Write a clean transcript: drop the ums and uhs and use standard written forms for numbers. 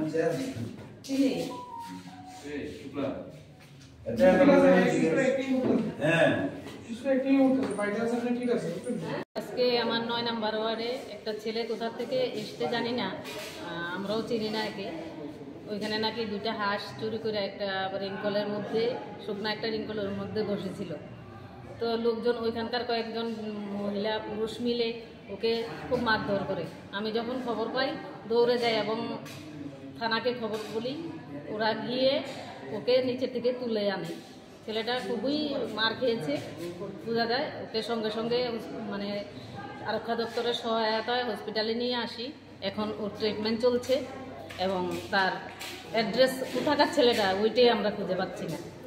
আজকে আমার ৯ নম্বর ওয়ার্ডে একটা ছেলে কোথা থেকে এসতে জানি না, আমরাও চিনি না একে। ওইখানে নাকি 2টা হাঁস চুরি করে একটা রিঙ্কলের মধ্যে, শুকনো একটা রিঙ্কলের মধ্যে বসেছিল। তো লোকজন, ওইখানকার কয়েকজন মহিলা পুরুষ মিলে ওকে খুব মারধর করে। আমি যখন খবর পাই দৌড়ে যাই এবং থানাকে খবর বলি। ওরা গিয়ে ওকে নিচে থেকে তুলে আনে। ছেলেটা খুবই মার খেয়েছে বোঝা যায়। ওকে সঙ্গে সঙ্গে মানে আরক্ষা দপ্তরের সহায়তায় হসপিটালে নিয়ে আসি। এখন ওর ট্রিটমেন্ট চলছে এবং তার অ্যাড্রেস কোথাকার ছেলেটা ওইটাই আমরা খুঁজে পাচ্ছি না।